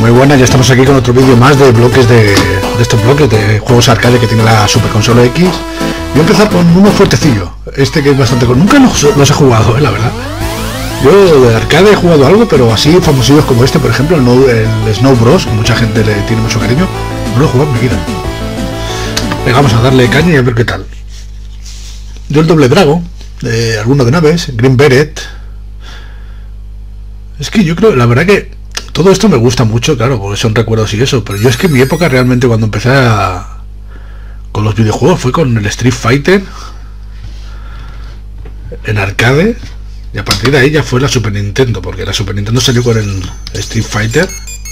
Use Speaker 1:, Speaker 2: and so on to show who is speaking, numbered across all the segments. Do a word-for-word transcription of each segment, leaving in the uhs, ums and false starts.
Speaker 1: Muy buenas, ya estamos aquí con otro vídeo más de bloques de, de estos bloques de juegos arcade que tiene la Super Consola X. Voy a empezar con uno fuertecillo, este que es bastante... Nunca los, los he jugado, eh, la verdad. Yo de arcade he jugado algo, pero así famosillos como este, por ejemplo, el, no, el Snow Bros, que mucha gente le tiene mucho cariño, no lo he jugado en mi vida. Venga, vamos a darle caña y a ver qué tal. Yo el Double Dragon, de alguno de naves, Green Beret. Es que yo creo, la verdad que todo esto me gusta mucho, claro, porque son recuerdos y eso, pero yo es que en mi época realmente cuando empecé a, con los videojuegos fue con el Street Fighter en arcade, y a partir de ahí ya fue la Super Nintendo, porque la Super Nintendo salió con el Street Fighter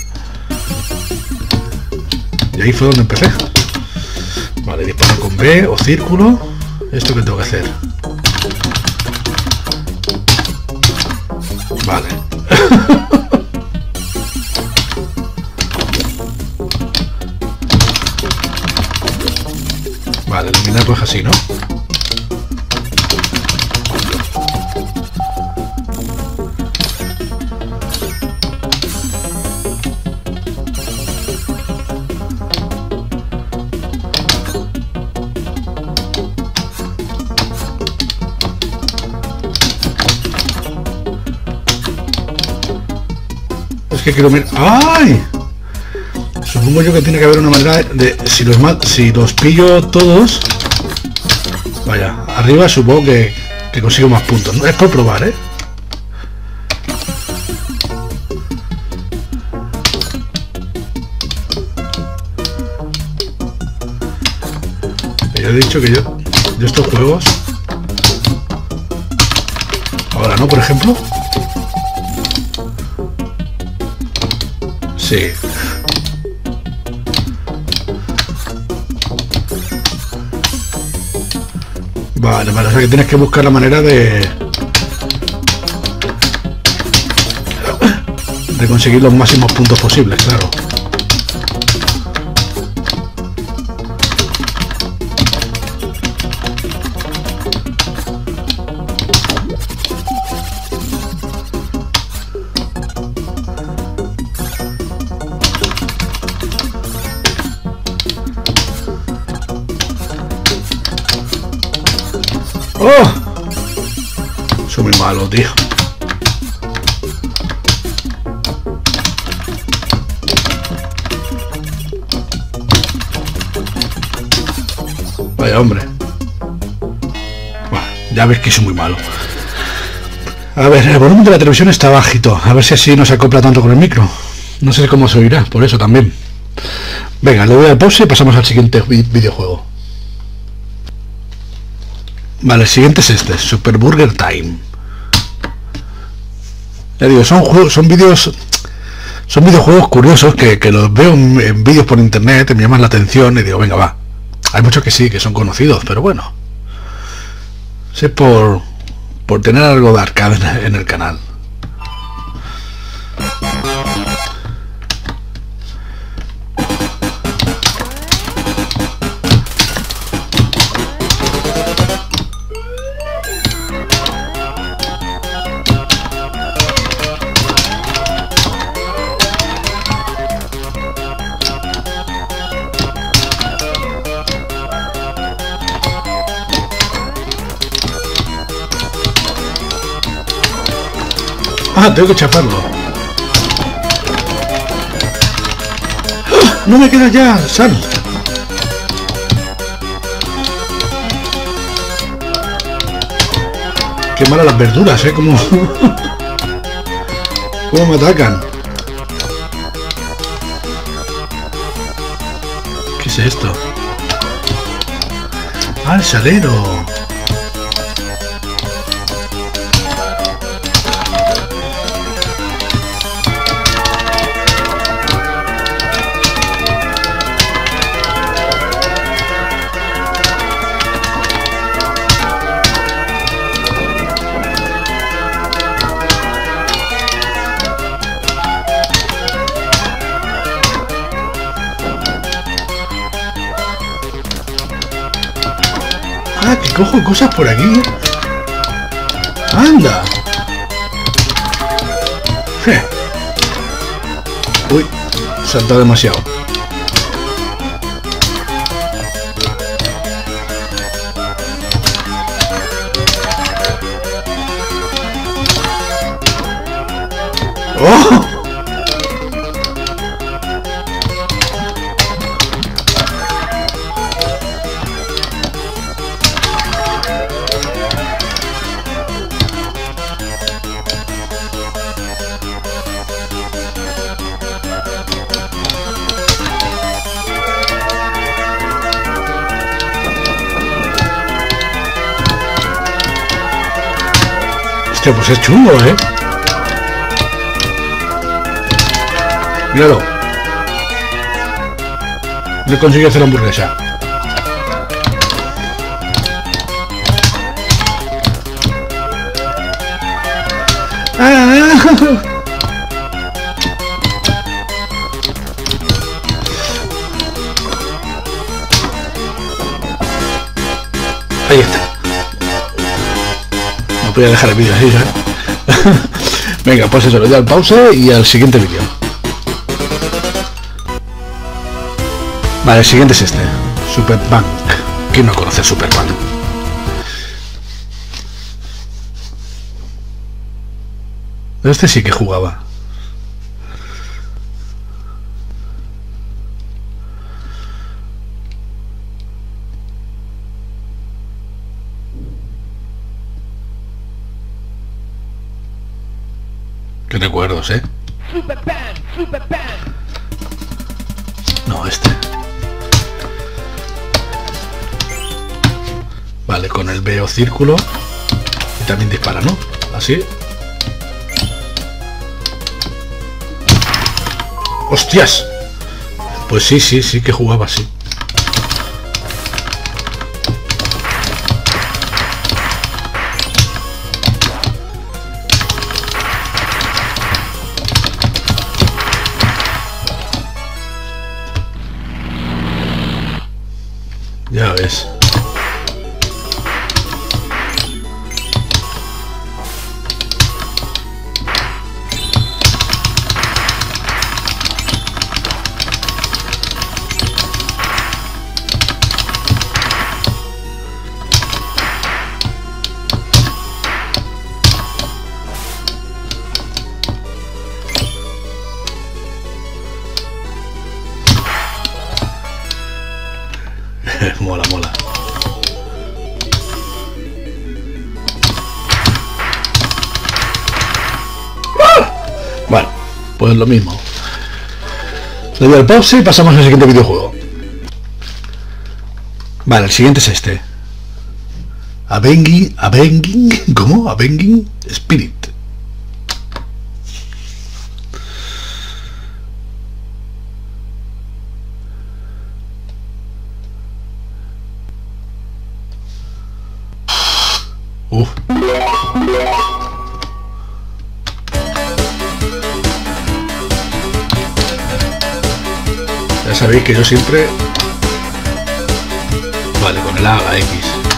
Speaker 1: y ahí fue donde empecé. Vale, disparo con B o círculo. ¿Esto qué tengo que hacer? Vale. Vale, eliminar pues así, ¿no? Es que quiero mirar... ¡Ay! Supongo yo que tiene que haber una manera de... de si, los si los pillo todos... Vaya, arriba supongo que, que consigo más puntos. No es por probar, ¿eh? Yo he dicho que yo... De estos juegos... Ahora, ¿no? Por ejemplo... Sí. Vale, vale, o sea que tienes que buscar la manera de... de conseguir los máximos puntos posibles, claro. ¡Oh! Soy muy malo, tío. Vaya hombre. Bueno, ya ves que soy muy malo. A ver, el volumen de la televisión está bajito. A ver si así no se acopla tanto con el micro. No sé cómo se oirá, por eso también. Venga, le doy al pause y pasamos al siguiente videojuego. Vale, el siguiente es este, Super Burger Time. Ya digo, son juegos, son vídeos, son videojuegos curiosos que, que los veo en, en vídeos por internet, me llaman la atención y digo, venga, va. Hay muchos que sí, que son conocidos, pero bueno. Sé por, por tener algo de arcade en, en el canal. Ah, tengo que chaparlo. ¡Ah! No me queda ya, sal. Qué malas las verduras, eh, como... cómo me atacan. ¿Qué es esto? Ah, el salero. Ah, que cojo cosas por aquí. ¡Anda! Je. Uy. Saltó demasiado. ¡Oh! Hostia, pues es chungo, ¿eh? Míralo. No consigue hacer hamburguesa. ¡Ah! Ahí está. No podía dejar el vídeo así, ¿sabes? Venga, pues eso, le doy al pause y al siguiente vídeo. Vale, el siguiente es este. Superbank. ¿Quién no conoce Superbank? Este sí que jugaba. Qué recuerdos, ¿eh? No, este. Vale, con el veo círculo. Y también dispara, ¿no? Así. ¡Hostias! Pues sí, sí, sí que jugaba así. Ya ves. Mola, mola. ¡Ah! Bueno, pues lo mismo. Le doy al pause y pasamos al siguiente videojuego. Vale, el siguiente es este. Avenging, Avenging, ¿cómo? Avenging Spirit. Uf. Ya sabéis que yo siempre... Vale, con el A, la X.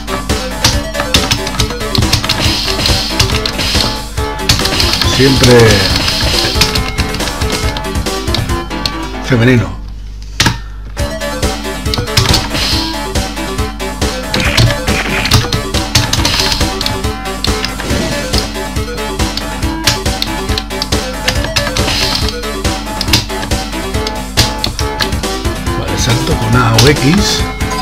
Speaker 1: Siempre... femenino. Salto con A o X.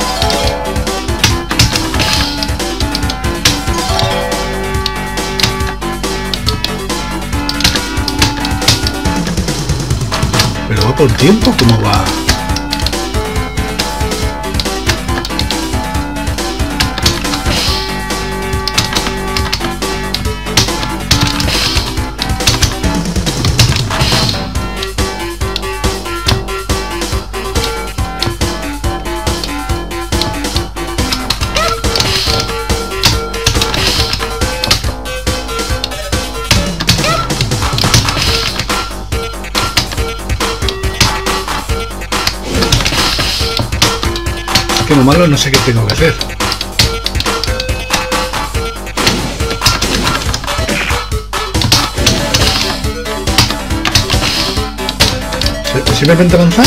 Speaker 1: Pero va por tiempo, ¿cómo va? Que lo malo no sé qué tengo que hacer. Simplemente lanzar.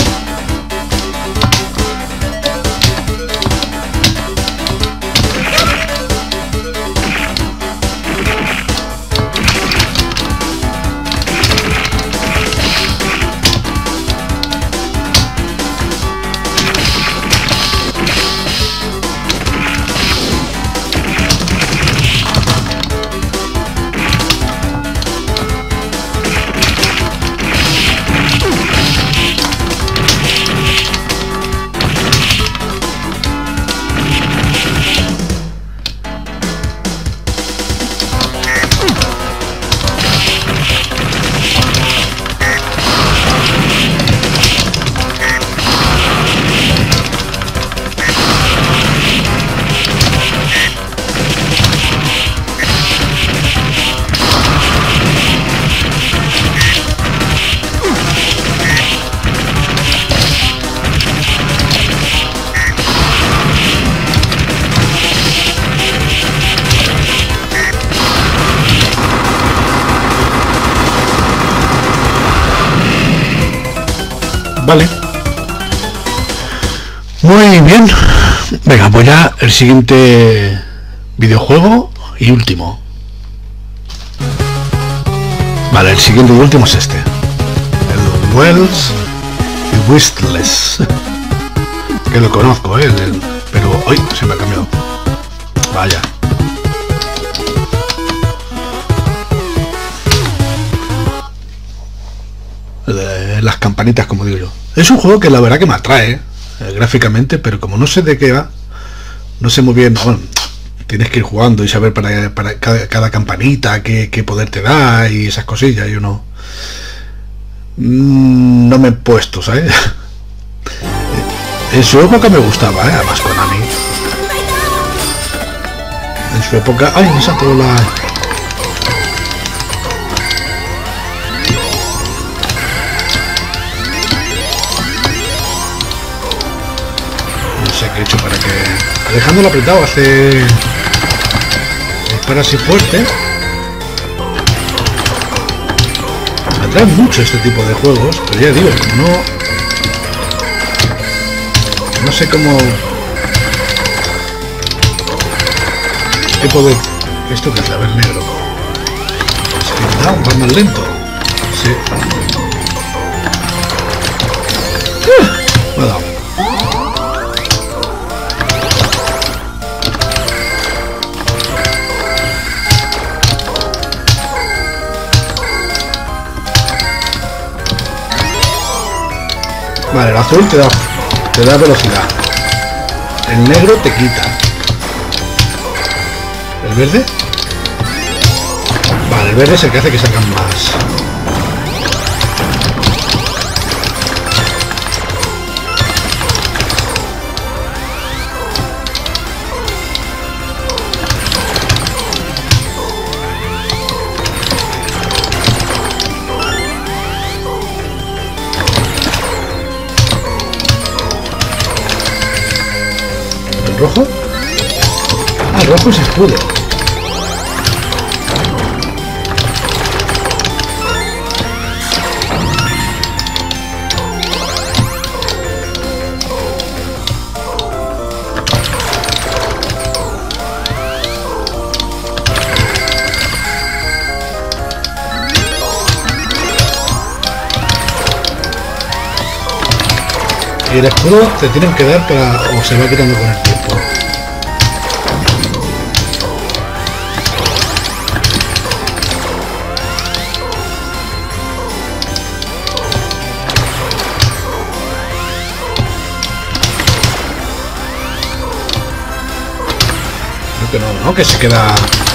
Speaker 1: Vale. Muy bien. Venga, pues ya el siguiente videojuego y último. Vale, el siguiente y último es este. El Wells y Wistless. Que lo conozco, ¿eh? El, pero hoy se me ha cambiado. Vaya. Las campanitas, como digo yo. Es un juego que la verdad que me atrae eh, gráficamente, pero como no sé de qué va, no sé muy bien. Bueno, tienes que ir jugando y saber para, para cada, cada campanita qué, qué poder te da y esas cosillas. Yo no no me he puesto, ¿sabes? En su época me gustaba, ¿eh? Además Konami. En su época... ¡Ay, me saltó la... que he hecho para que dejándolo apretado hace dispara así fuerte. Me atrae mucho este tipo de juegos, pero ya digo, no no sé cómo qué poder esto que es a ver negro es que va más lento. Sí. Uh, me ha dado. Vale, el azul te da, te da velocidad. El negro te quita. ¿El verde? Vale, el verde es el que hace que salgan más. ¿Rojo? Ah, el rojo es escudo. Y el escudo te tienen que dar para... o se va quitando con el tiempo. Creo que no, ¿no? Que se queda...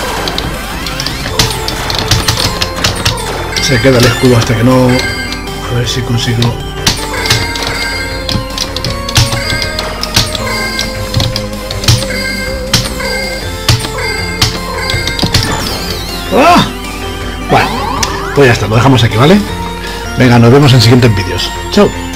Speaker 1: Se queda el escudo hasta que no... A ver si consigo... ¡Ah! Bueno, pues ya está, lo dejamos aquí, ¿vale? Venga, nos vemos en siguientes vídeos. ¡Chao!